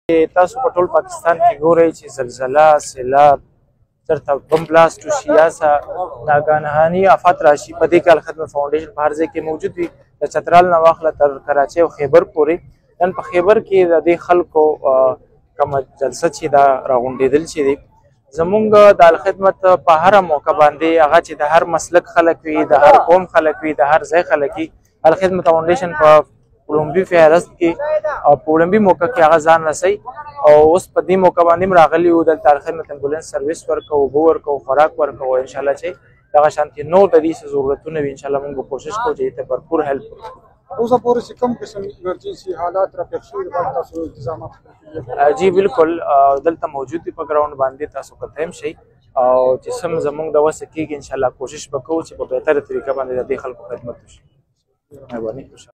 تاسو په ټول پاکستان کې ګورئ چې زلزله، سیلاب، چېرته بم بلاست وشي یا څه ناګهاني آفات راشي، په دې کې الخدمت فاونډیشن په هر ځای کې موجود وي، د چترال نه واخله تر کراچۍ او خیبر پورې. نن په خیبر کې د دې خلکو کومه جلسه چې دا راغونډېدل چې دی، زمونږ د الخدمت په هره موقع باندې هغه چې د هر مسلک خلک وي، د هر قوم خلک وي، د هر ځای خلک وي، الخدمت فاونډیشن په وړومبي فهرست کې او په وړومبي موقع کې هغه ځان رسوي. او اوس په دې موقع باندې هم راغلي وو، دلته الخدمت امبولانس سروس ورکوو، اوبه ورکوو، خوراک ورکوو. انشاءالله چې دغه شانتې نور د دې څه ضرورتونه وي، انشاءالله موږ به کوشش کوو چې دې ته بھرپور هیلپ وکړو. اوسه پورې چې کوم قسم ایمرجنسي حالات راپېښ شوي دي، باید تاسو انتظامات وکړئ؟ جی بالکل دلته موجود دي، په ګراوند باندې تاسو کته هم شئ او چې سم زموږ د وسه کېږي انشاءالله کوشش به کوو چې په بهتره طریقه باندې د دې خلکو خدمت وشي. مهرباني.